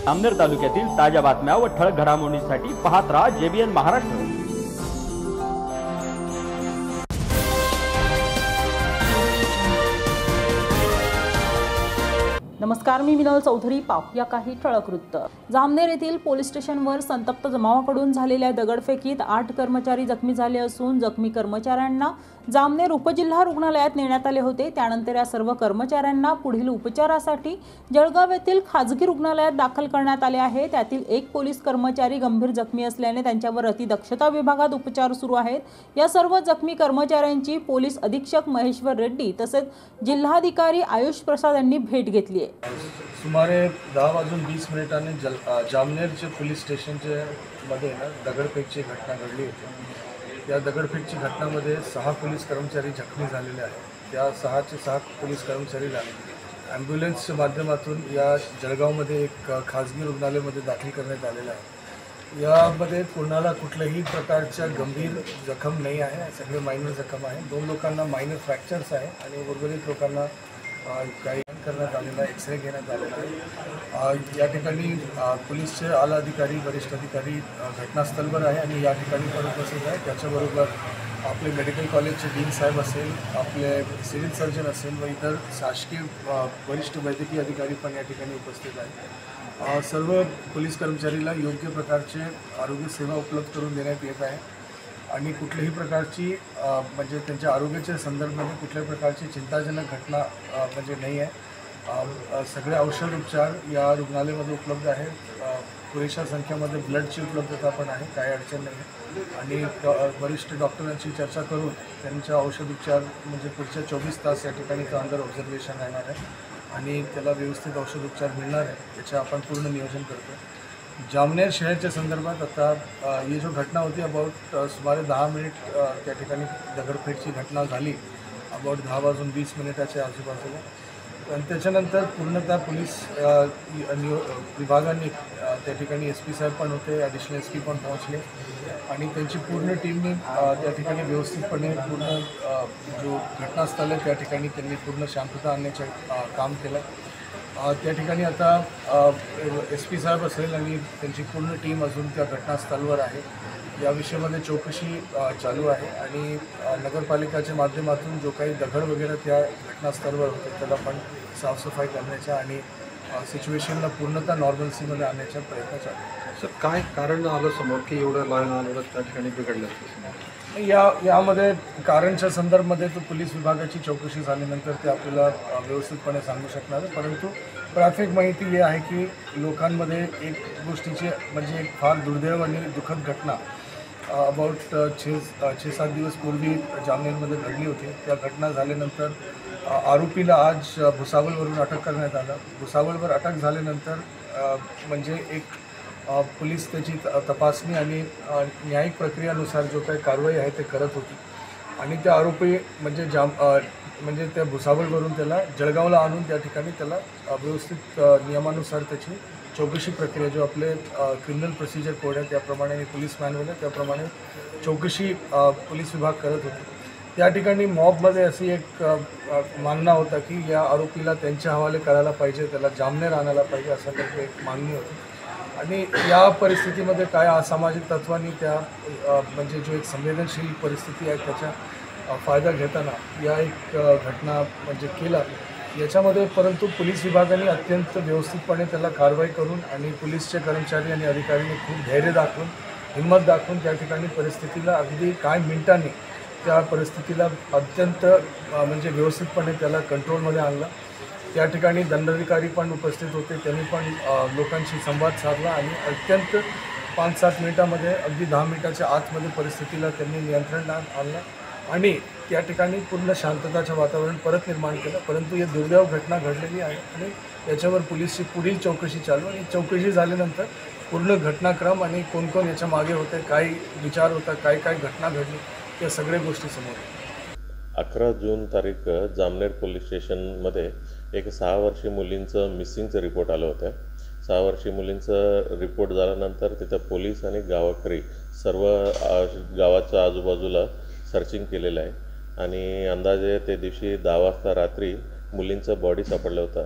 जामनेर तालुक्यातील ताज्या बातम्या व ठळक घडामोडींसाठी पाहत राहा JBN महाराष्ट्र। नमस्कार, मी मिनल चौधरी। पाहूया काही ठळक वृत्त। जामनेर येथील पोलीस स्टेशनवर संतप्त जमावाकडून झालेल्या दगडफेकीत 8 कर्मचारी जखमी झाले असून जखमी कर्मचाऱ्यांना जामनेर उपजिल्हा रुग्णालयात नेण्यात आले होते। त्यानंतर या सर्व कर्मचाऱ्यांना पुढील उपचारासाठी जळगाव येथील खाजगी रुग्णालयात दाखल करण्यात आले आहे। त्यातील एक पोलीस कर्मचारी गंभीर जखमी असल्याने त्यांच्यावर अतिदक्षता विभागात उपचार सुरू आहेत। या सर्व जखमी कर्मचाऱ्यांची पोलीस अधीक्षक महेश्वर रेड्डी तसेच जिल्हाधिकारी आयुष प्रसाद यांनी भेट घेतली आहे। सुमारे 10:20 जामनेरचे पोलीस स्टेशनचे मध्ये दगडफेकची घटना घडली होती। या दगडफेकची घटनामध्ये 6 पोलीस कर्मचारी जखमी झालेले आहेत। त्या 6 पोलीस कर्मचारीला ॲम्ब्युलन्सच्या माध्यमातून या जळगावमध्ये एक खाजगी रुग्णालयामध्ये दाखल करण्यात आलेलं आहे। यामध्ये कोणाला कुठल्याही प्रकारच्या गंभीर जखम नाही आहे, सगळे मायनर जखम आहे। 2 लोकांना मायनर फ्रॅक्चर्स आहे आणि उर्वरित लोकांना काही करण्यात आलेला एक्सरे घेण्यात आलेला आहे। या ठिकाणी पोलीसचे आला अधिकारी वरिष्ठ अधिकारी घटनास्थळवर आहे आणि या ठिकाणी पण उपस्थित आहे। त्याच्याबरोबर आपले मेडिकल कॉलेजचे डीन साहेब असेल, आपले सिव्हिल सर्जन असेल व इतर शासकीय वरिष्ठ वैद्यकीय अधिकारी पण या ठिकाणी उपस्थित आहेत। सर्व पोलीस कर्मचारीला योग्य प्रकारचे आरोग्य सेवा उपलब्ध करून देण्यात येत आहे आणि कुठल्याही प्रकारची म्हणजे त्यांच्या आरोग्याच्या संदर्भामध्ये कुठल्याही प्रकारची चिंताजनक घटना म्हणजे नाही आहे। सगळे औषध उपचार या रुग्णालयामध्ये उपलब्ध आहे। पुरेशा संख्येमध्ये ब्लडची उपलब्धता पण आहे, काही अडचण नाही आहे आणि वरिष्ठ डॉक्टरांची चर्चा करून त्यांच्या औषध उपचार म्हणजे पुढच्या 24 तास या ठिकाणी तो अंडर ऑब्झर्वेशन राहणार आहे आणि त्याला व्यवस्थित औषध उपचार मिळणार आहे, याचे आपण पूर्ण नियोजन करतो। जामनेर शहराच्या संदर्भात आता ये जो घटना होती अबाउट सुमारे 10 मिनिट त्या ठिकाणी दगडफेकची घटना झाली अबाउट 10:20 आजूबाजूला। आणि त्याच्यानंतर पूर्णतः पोलीस विभागाने त्या ठिकाणी SP साहेब पण होते, ॲडिशनल SP पण पोहोचले आणि त्यांची पूर्ण टीमने त्या ठिकाणी व्यवस्थितपणे पूर्ण जो घटनास्थळ आहे त्या ठिकाणी त्यांनी पूर्ण शांतता आणण्याचे काम केलं। त्या ठिकाणी आता SP साहेब असेल आणि त्यांची पूर्ण टीम अजून त्या घटनास्थळावर आहे। या विषयामध्ये चौकशी चालू आहे आणि नगरपालिकेच्या माध्यमातून जो काही दगड वगैरे त्या घटनास्थळावर होते त्याला पण साफसफाई करण्याचा आणि सिच्युएशनला पूर्णतः नॉर्मल्सीमध्ये आणण्याचा प्रयत्न चालू आहे। सर, काय कारण आलं समोर की एवढं लहान त्या ठिकाणी बिघडलं? यामध्ये कारणच्या संदर्भामध्ये तो पोलीस विभागाची चौकशी झाल्यानंतर ते आपल्याला व्यवस्थितपणे सांगू शकणार आहे, परंतु प्राथमिक माहिती ही आहे की लोकांमध्ये एक गोष्टीची म्हणजे एक फार दुर्दैव आणि दुःखद घटना अबाउट 6-7 दिवस पूर्वी जामनेरमध्ये घडली होती। त्या घटना झाल्यानंतर आरोपीला आज भुसावळवरून अटक करण्यात आलं। भुसावळवर अटक झाल्यानंतर म्हणजे एक पोलीस त्याची तपासणी आणि न्यायिक प्रक्रियेनुसार जो काही कारवाई आहे ते करत होती आणि त्या आरोपी म्हणजे त्या भुसावळवरून त्याला जळगावला आणून त्या ठिकाणी त्याला व्यवस्थित नियमानुसार त्याची चौकशी प्रक्रिया जो आपले क्रिमिनल प्रोसिजर कोड आहे त्याप्रमाणे आणि पोलीस मॅन्युअल आहे त्याप्रमाणे चौकशी पोलीस विभाग करत होते। त्या ठिकाणी मॉबमध्ये अशी एक मागणा होता की या आरोपीला त्यांच्या हवाले करायला पाहिजे, त्याला जामनेर आणायला पाहिजे असं काही एक मागणी होती आणि या परिस्थितीमध्ये काय असामाजिक तत्वांनी त्या म्हणजे जो एक संवेदनशील परिस्थिती आहे त्याचा फायदा घेताना या एक घटना म्हणजे केला याच्यामध्ये, परंतु पोलीस विभागाने अत्यंत व्यवस्थितपणे त्याला कारवाई करून आणि पोलीसचे कर्मचारी आणि अधिकाऱ्यांनी खूप धैर्य दाखवून हिंमत दाखवून त्या ठिकाणी परिस्थितीला अगदी काही मिनिटांनी त्या परिस्थितीला अत्यंत म्हणजे व्यवस्थितपणे त्याला कंट्रोलमध्ये आणलं। त्या ठिकाणी दंडाधिकारी पण उपस्थित होते, त्यांनी पण लोकांशी संवाद साधला आणि अत्यंत 5-7 मिनिटामध्ये अगदी 10 मिनिटाच्या आतमध्ये परिस्थितीला त्यांनी नियंत्रण आणलं आणि त्या ठिकाणी पूर्ण शांतताचं वातावरण परत निर्माण केलं। परंतु ही दुर्दैव घटना घडलेली आहे आणि त्याच्यावर पोलीसची पुढील चौकशी चालू आणि चौकशी झाल्यानंतर पूर्ण घटनाक्रम आणि कोण कोण याच्या मागे होते, काय विचार होता, काय घटना घडली या सगळ्या गोष्टी समोर 11 जून तारीख जामनेर पोलीस स्टेशनमध्ये एक 6 वर्षीय मुलींचं मिसिंगचं रिपोर्ट आलं होतं। 6 वर्षीय मुलींचं रिपोर्ट झाल्यानंतर तिथं पोलीस आणि गावकरी सर्व गावाच्या आजूबाजूला सर्चिंग केलेलं आहे आणि अंदाजे ते दिवशी 10 वाजता रात्री मुलींचं बॉडी सापडलं होतं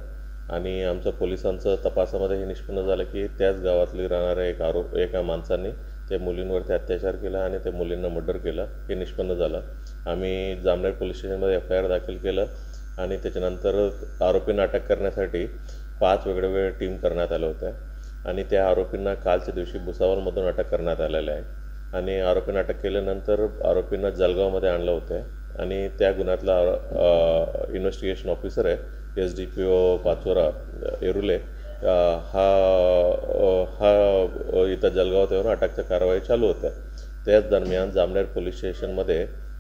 आणि आमच्या पोलिसांचं तपासामध्ये हे निष्पन्न झालं की त्याच गावातली राहणाऱ्या एका माणसाने त्या मुलींवरती अत्याचार केला आणि त्या मुलींना मर्डर केलं हे निष्पन्न झालं. आम्ही जामनेर पोलीस स्टेशनमध्ये FIR दाखल केलं आणि त्याच्यानंतर आरोपींना अटक करण्यासाठी 5 वेगवेगळ्या टीम करण्यात आल्या होत्या आणि त्या आरोपींना कालच्या दिवशी भुसावळमधून अटक करण्यात आलेलं आहे. आणि आरोपींना अटक केल्यानंतर आरोपींना जळगावमध्ये आणलं होतं आणि त्या गुन्ह्यातला इन्व्हेस्टिगेशन ऑफिसर आहे SDPO पाचोरा येरुले हा इथं जळगावात येऊन अटकच्या कारवाई चालू होत्या. त्याच दरम्यान जामनेर पोलीस स्टेशनमध्ये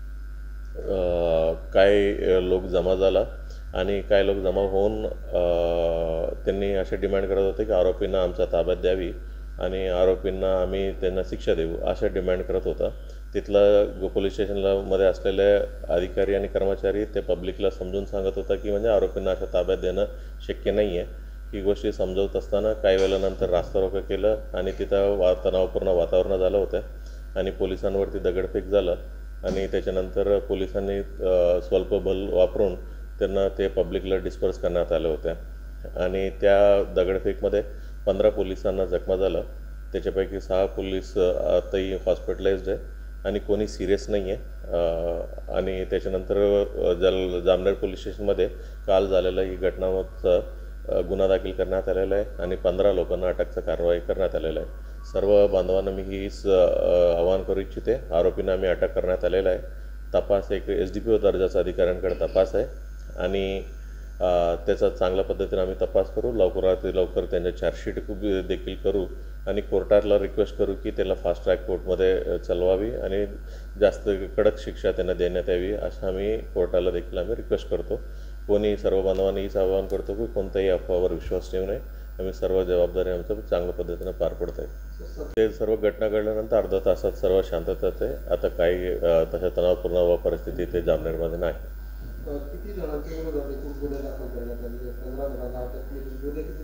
काही लोक जमा झाला आणि काही लोक जमा होऊन त्यांनी असे डिमांड करत होते की आरोपींना आमच्या ताब्यात द्यावी आणि आरोपींना आम्ही त्यांना शिक्षा देऊ अशा डिमांड करत होता. तिथला पोलीस स्टेशनला मध्ये असलेले अधिकारी आणि कर्मचारी ते पब्लिकला समजून सांगत होता की म्हणजे आरोपींना अशा ताब्यात देणं शक्य नाही आहे. ही गोष्टी समजवत असताना काही वेळानंतर रास्ता रोको केलं आणि तिथं तणावपूर्ण वातावरण झालं होतं आणि पोलिसांवरती दगडफेक झालं आणि त्याच्यानंतर पोलिसांनी स्वल्प बल वापरून त्यांना ते पब्लिकला डिस्पर्स करण्यात आलं होत्या आणि त्या दगडफेकमध्ये 15 पोलिसांना जखमा झालं. त्याच्यापैकी 6 पोलीस आताही हॉस्पिटलाइज्ड आहे आणि कोणी सिरियस नाही आहे. आणि त्याच्यानंतर जामनेर पोलीस स्टेशनमध्ये काल झालेला ही घटनाचा गुन्हा दाखल करण्यात आलेला आहे आणि 15 लोकांना अटकचा कारवाई करण्यात आलेला आहे. सर्व बांधवांना मी हीच आवाहन करू इच्छिते. आरोपींना आम्ही अटक करण्यात आलेला आहे. तपास एक SDPO दर्जाचा अधिकाऱ्यांकडे तपास आहे आणि त्याचा चांगल्या पद्धतीने आम्ही तपास करू. लवकरात लवकर त्यांच्या चार्जशीट देखील करू आणि कोर्टाला रिक्वेस्ट करू की त्याला फास्ट ट्रॅक कोर्टमध्ये चालवावी आणि जास्त कडक शिक्षा त्यांना देण्यात यावी असं आम्ही कोर्टाला देखील आम्ही रिक्वेस्ट करतो. कोणी सर्व बांधवांनी हीच आवाहन करतो की कोणत्याही अफवावर विश्वास ठेवू नये. आम्ही सर्व जबाबदारी आमचं चांगल्या पद्धतीने पार पडत आहे. ते सर्व घटना घडल्यानंतर अर्धा तासात सर्व शांततात आहे. आता काही तशा तणावपूर्ण परिस्थिती ते जामनेरमध्ये नाही. किती जणांचे गुन्हे दाखल करण्यात आले? 15 जणांना अटक केली. गुन्हे किती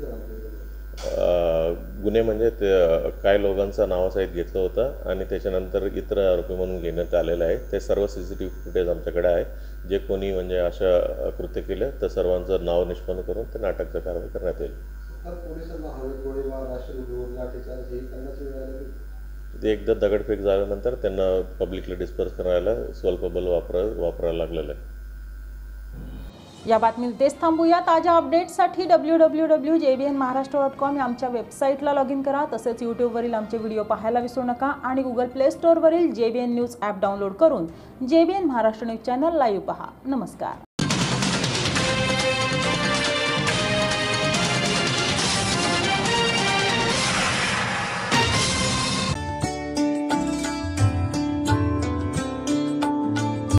जणांचे? गुन्हे म्हणजे ते काही लोकांचं नावासहित घेतलं होतं आणि त्याच्यानंतर इतर आरोपी म्हणून घेण्यात आलेलं आहे. ते सर्व CCTV फुटेज आमच्याकडे आहे. जे कोणी म्हणजे अशा कृत्य केलं तर सर्वांचं नाव निष्पन्न करून त्यांना अटकचा कारवाई करण्यात येईल. पोलिसांना हवेत गोळीबार, राष्ट्रविरोध, लाठीचार्ज हे करण्याची वेळ आली. ते एकदा दगडफेक झाल्यानंतर त्यांना पब्लिकला डिस्पर्स करायला स्वल्प बल वापरायला लागलेलं आहे. या बातमीत तेच थांबूया. ताज्या अपडेट्ससाठी www.jbnmaharashtra.com या आमच्या वेबसाईटला लॉग इन करा. तसेच यूट्यूबवरील आमचे व्हिडिओ पाहायला विसरू नका आणि Google Play Storeवरील JBN न्यूज ॲप डाउनलोड करून JBN Maharashtra news channel live पहा. नमस्कार.